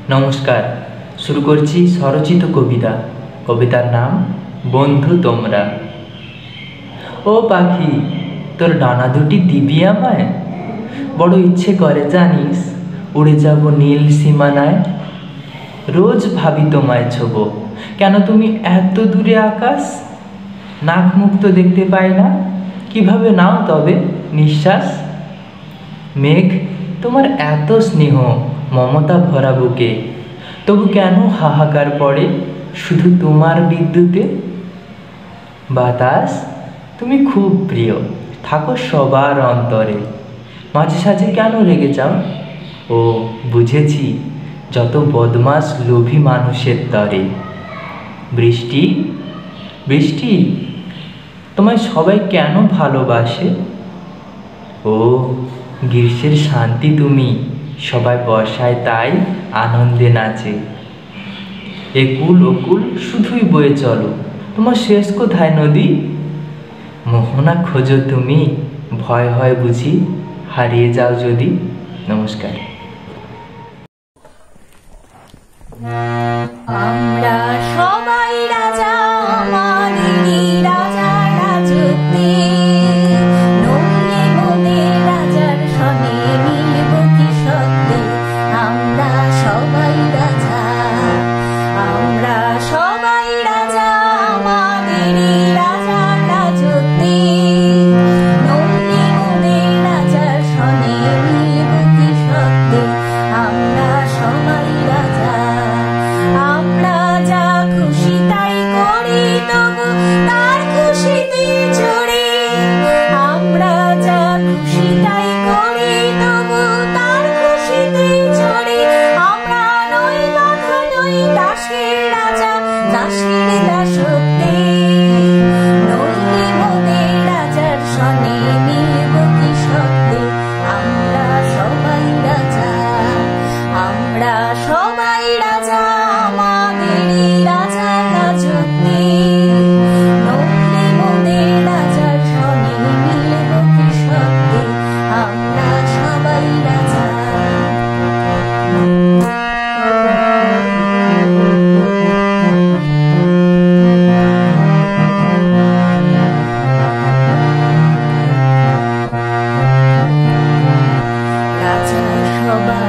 নমস্কার। শুরু করছি স্বরচিত কবিতা। কবিতার নাম বন্ধু তোমরা। ও পাখি, তোর ডানা দুটি দিবি আমায়? বড় ইচ্ছে করে জানিস, উড়ে যাব নীল সীমানায়। রোজ ভাবি তোমায় ছোবো, কেন তুমি এত দূরে আকাশ? নাক মুখ তো দেখতে পাই না, কিভাবে নাও তবে নিঃশ্বাস? মেঘ, তোমার এত স্নেহ মমতা ভরা বুকে, তবু কেন হাহাকার পড়ে শুধু তোমার বিদ্যুতে? বাতাস, তুমি খুব প্রিয়, থাকো সবার অন্তরে, মাঝে সাঝে কেন রেগে যাও? ও বুঝেছি, যত বদমাস লোভী মানুষের তরে। বৃষ্টি, বৃষ্টি, তোমায় সবাই কেন ভালোবাসে? ও গ্রীষ্মের শান্তি তুমি, সবাই বর্ষায় তাই আনন্দে নাচে। একুল ওকুল শুধুই বয়ে চলো, তোমার শেষ কোথায় নদী? মোহনা খোঁজো তুমি, ভয় হয় বুঝি হারিয়ে যাও যদি? নমস্কার। আমরা সবাই রাজা, আমাদেরই রাজা রাজত্বে, নইলে মনে রাজার সনে মিলব কি সত্যে? আমরা সবাই রাজা, আমরা সবাই রাজা, আমাদেরই রাজা রাজত্বে, নইলে মনে রাজার সনে মিলব কি সত্যে? আমরা সবাই রাজা। আমরা যা খুশি তাই করি, তবু তার খুশিতে চড়ি। আমরা যা খুশি তাই করি, তবু তার খুশিতে চড়ি। আমরা নই বাধা, নই দাসের রাজা, দাসের দাসত্বে, নইলে মনে রাজার সনে মিলব কি সত্যে? আমরা সবাই রাজা, আমরা সবাই রাজা, আমাদেরই রাজা রাজত্বে, নইলে মনে রাজার সনে মিলব কি সত্যে? আমরা সবাই রাজা। রাজা সবাই